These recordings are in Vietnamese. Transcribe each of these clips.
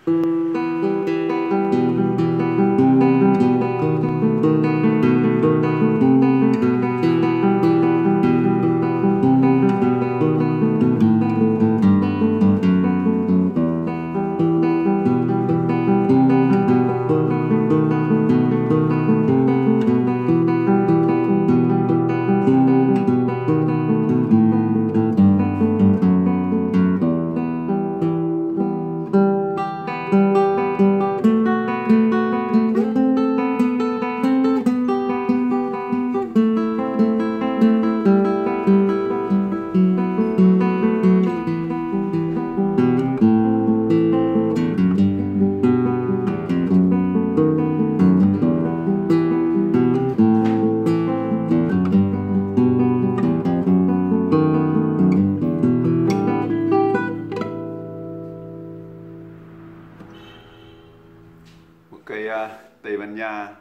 Cây Tây Ban Nha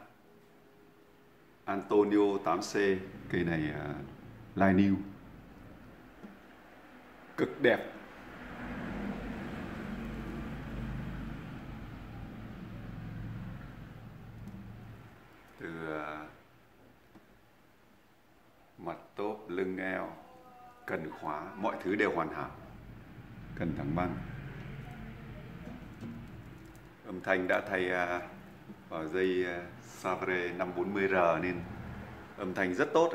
Antonio 8C, cây này line new cực đẹp. Từ mặt tốp, lưng eo, cần khóa, mọi thứ đều hoàn hảo, cần thẳng băng. Âm thanh đã thay vào dây Savre 540R nên âm thanh rất tốt.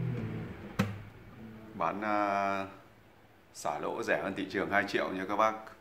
Bán xả lỗ rẻ hơn thị trường 2 triệu nha các bác.